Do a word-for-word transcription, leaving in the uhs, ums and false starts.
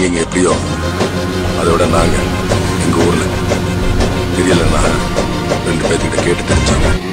நீங்க இங்க எப்படியோ அதோட நாங்க எங்க ஊர்ல தெரியலன்னா ரெண்டு பேர்த்துக்கிட்ட கேட்டு தெரிஞ்சாங்க.